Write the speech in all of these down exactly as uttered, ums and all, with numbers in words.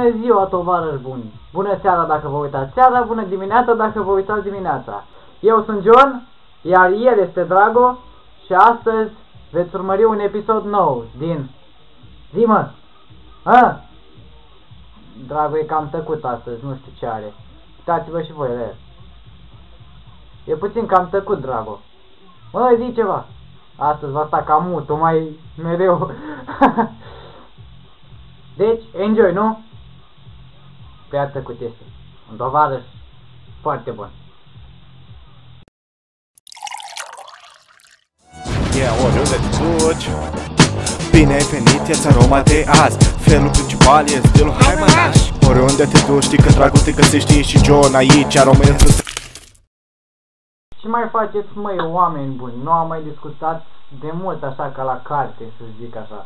Bună ziua, tovarăși buni! Bună seara dacă vă uitați seara, bună dimineața dacă vă uitați dimineața. Eu sunt John, iar el este Drago și astăzi veți urmări un episod nou din... Zi-mă! A? Drago e cam tăcut astăzi, nu știu ce are. Uitați-vă și voi la el. E puțin cam tăcut, Drago. Mă, zi ceva! Astăzi va sta cam mutul, mai mereu. Deci, enjoy, nu? Prea tăcut este. Un tovarăș foarte bun. Yeah, oriunde te duci. Bine ai venit, ia-ți aroma de azi. Felul principal e stilul hai mănaș. Oriunde te duci, știi că Drago te găsești și John aici. Aroma e sus. Ce mai faceți, măi, oameni buni? Nu am mai discutat de mult așa ca la carte, să zic așa.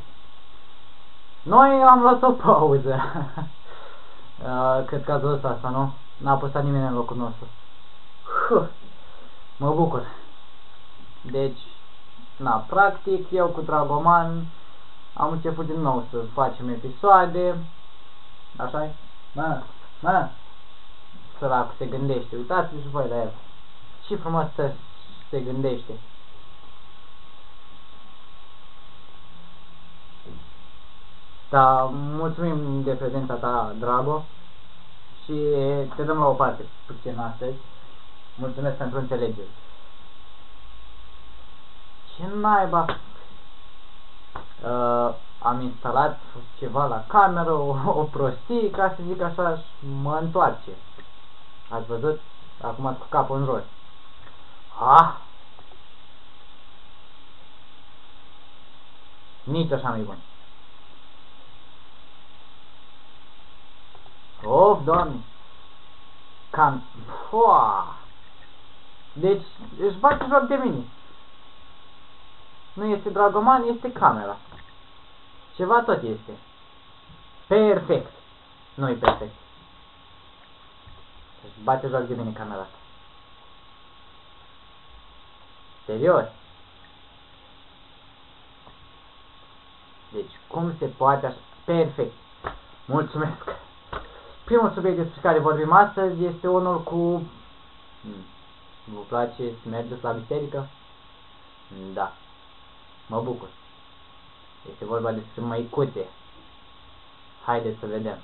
Noi am luat o pauză. uh, cred că ați văzut asta, nu? N-a apăsat nimeni în locul nostru. Huh. Mă bucur. Deci, na, practic, eu cu Dragoman am început din nou să facem episoade. Așa-i? Mă, mă. Săracul se gândește. Uitați-vă și voi la el. Ce frumos să se gândește. Da, mulțumim de prezența ta, Drago, și te dăm la o parte puțin astăzi. Mulțumesc pentru înțelegere. Ce naiba? Uh, am instalat ceva la cameră, o, o prostie, ca să zic așa, și mă întoarce. Ați văzut? Acum cu capul în jos. Ah! Nici așa nu-i bun. Of, Doamne! Cam... Foa! Deci, își bate joc de mine. Nu este Dragoman, este camera. Ceva tot este. Perfect! Nu-i perfect. Își bate joc de mine camera asta. Serios? Deci, cum se poate așa? Perfect! Mulțumesc! Primul subiect despre care vorbim astăzi este unul cu... Hmm. Vă place să mergeți la biserică? Da. Mă bucur. Este vorba despre măicuțe. Haideți să vedem.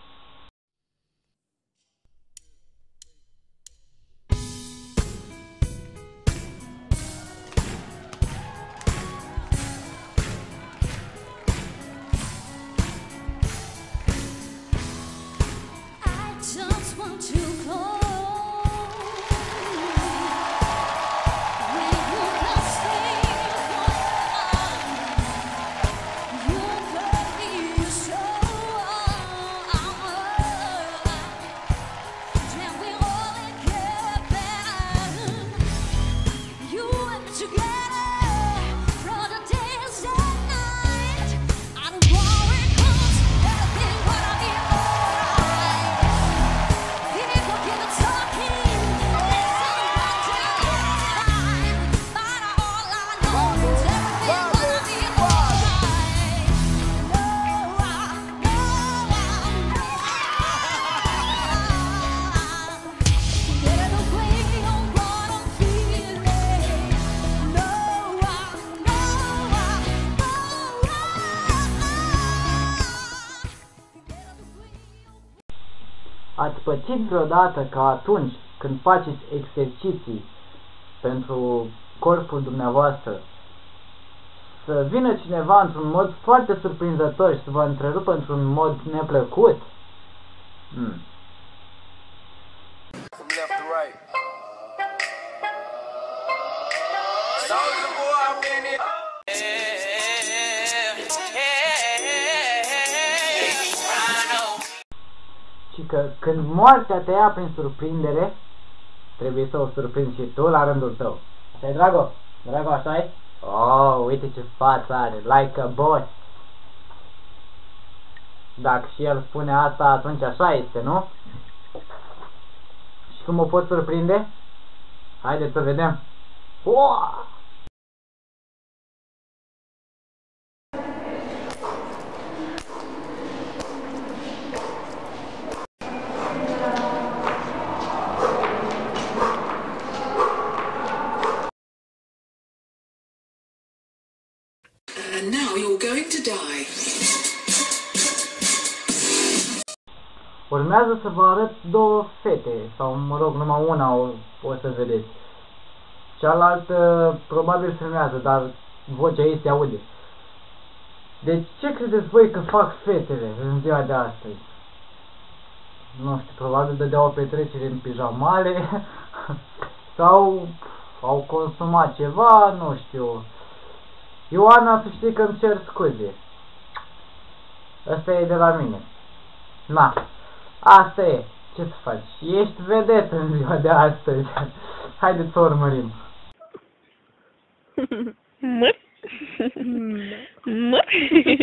Ați pățit vreodată că atunci când faceți exerciții pentru corpul dumneavoastră să vină cineva într-un mod foarte surprinzător și să vă întrerupă într-un mod neplăcut? Hmm. Și că când moartea te ia prin surprindere, trebuie să o surprinzi și tu la rândul tău. Așa-i, Drago? Drago, așa-i? Oh, uite ce față are, like a boss. Dacă și el spune asta, atunci așa este, nu? Și cum o pot surprinde? Haideți să vedem. Uaa! Urmează să vă arăt două fete, sau mă rog, numai una o, o să vedeți. Cealaltă probabil filmează, dar vocea ei se aude. Deci ce credeți voi că fac fetele în ziua de astăzi? Nu știu, probabil dădeau o petrecere în pijamale sau au consumat ceva, nu știu. Ioana, să știi că îmi cer scuze. Asta e de la mine. Na, asta e. Ce să faci? Ești vedetă în ziua de astăzi. Haideți să urmărim. Mă? Mă?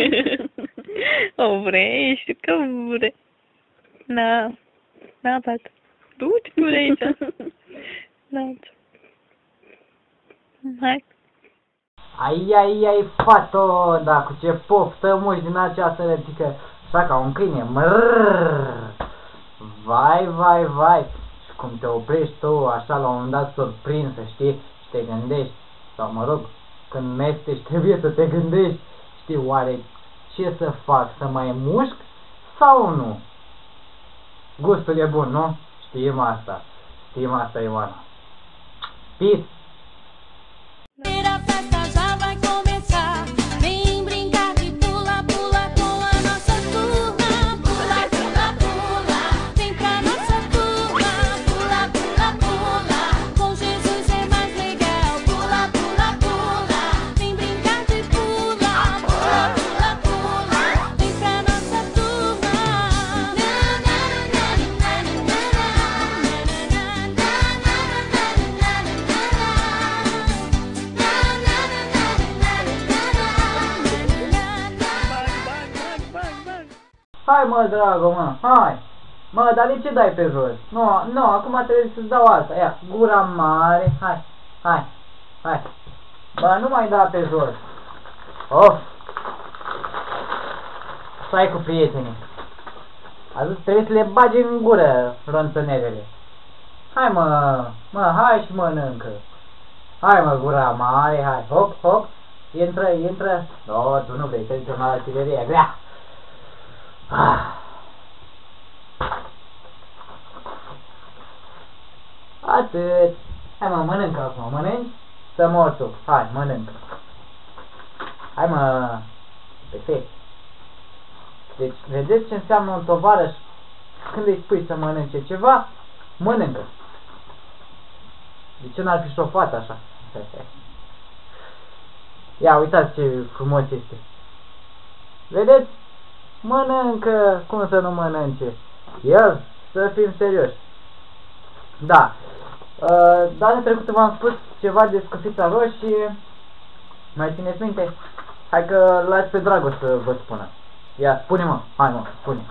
O vrei? Știu că vrei. Na, na, tată. Du-te tu de aici. Na, hai. Ai, ai, ai, fato, da, cu ce poftă muși din această replică. Așa ca un câine. Mrrrr. Vai, vai, vai. Și cum te oprești tu așa la un moment dat surprinsă, știi? Și te gândești. Sau mă rog, când mestești trebuie să te gândești. Știi, oare ce să fac? Să mai mușc sau nu? Gustul e bun, nu? Știm asta. Știm asta, Ioana. Peace! Hai mă, dragă, mă, hai! Mă, dar de ce dai pe jos? Nu, nu, acum trebuie să-ți dau asta. Ia, gura mare, hai, hai, hai. Bă, nu mai da pe jos. Of! Stai cu prietenii. Azi trebuie să le bagi în gură ronțănelele. Hai mă, mă, hai și mănâncă. Hai mă, gura mare, hai, hop, hop. Intră, intră. No, tu nu vrei, să intră la artileria grea. Ah. Atât. Hai mă, mănâncă acum, mănânci? Să mor tu. Hai, mănâncă. Hai mă. Perfect. Deci, vedeți ce înseamnă un tovarăș? Când îi spui să mănânce ceva, mănâncă. De ce n-ar fi și o fată așa? Ia, uitați ce frumos este. Vedeți? Mănâncă, cum să nu mănânce? El, să fim serioși. Da. Uh, data trecută v-am spus ceva de scufița roșie. Mai țineți minte? Hai că lași pe Drago să vă spună. Ia, spune-mă. Hai mă, spune.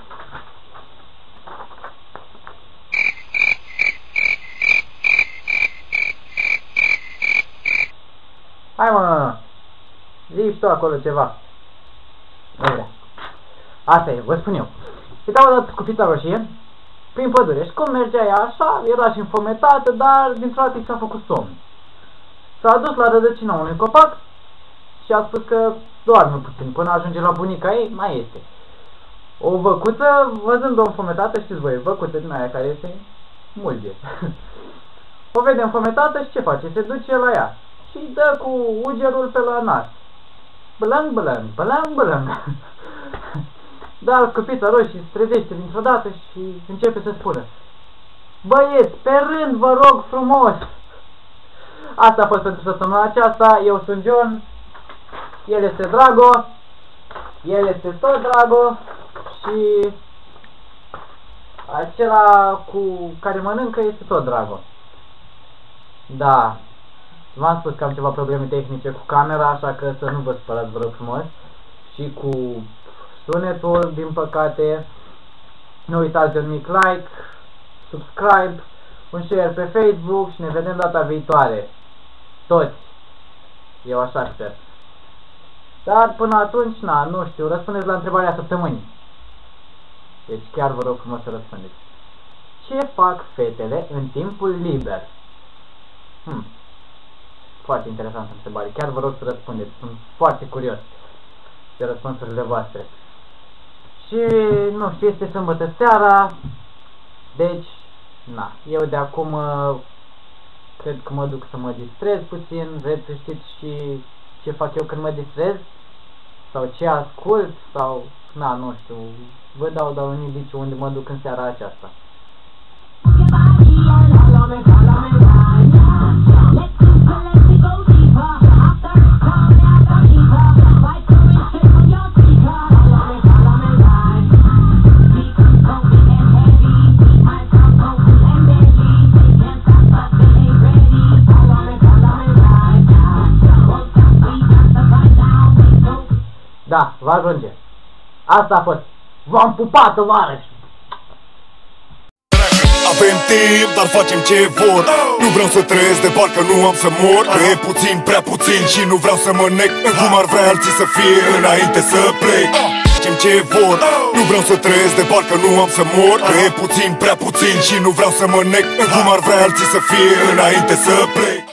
Hai mă. Zici tu acolo ceva. Nu vrea. Asta e, vă spun eu. Uita-o dat scufița roșie prin pădure și cum mergea ea așa, era și înfometată, dar dintr-o dată i s-a făcut somn. S-a dus la rădăcina unui copac și a spus că doarme puțin până ajunge la bunica ei, mai este. O văcuță, văzând-o înfometată, știți voi, văcuță din aia care se mulge. O vede înfometată și ce face? Se duce la ea și dă cu ugerul pe la nas. Blâng, blâng, blâng, blâng. Dar scufița roșie se trezește dintr-o dată și începe să spună: băieți, pe rând, vă rog frumos! Asta a fost pentru săptămâna aceasta. Eu sunt John, el este Drago, el este tot Drago și acela cu care mănâncă este tot Drago. Da, v-am spus că am ceva probleme tehnice cu camera, așa că să nu vă spărați, vă rog frumos. Și cu sunetul, din păcate. Nu uitați de un mic like, subscribe, un share pe Facebook și ne vedem data viitoare. Toți. Eu așa sper. Dar până atunci, na, nu știu, răspundeți la întrebarea săptămânii. Deci chiar vă rog frumos să răspundeți. Ce fac fetele în timpul liber? Hmm. Foarte interesantă întrebare. Chiar vă rog să răspundeți. Sunt foarte curios de răspunsurile voastre. Și, nu știu, este sâmbătă seara, deci, na, eu de acum uh, cred că mă duc să mă distrez puțin. Vreți să știți și ce fac eu când mă distrez? Sau ce ascult? Sau, na, nu știu, vă dau doar un indiciu unde mă duc în seara aceasta. Da, va ajunge. Asta a fost. V-am pupat, tovarăși! Avem timp, dar facem ce vor. Nu vreau să trăiesc de parcă nu am să mor. Că e puțin, prea puțin și nu vreau să mă nec în cum ar vrea alții să fie înainte să plec. Facem ce vor. Nu vreau să trăiesc de parcă nu am să mor. Că e puțin, prea puțin și nu vreau să mă nec în cum ar vrea alții să fie înainte să plec.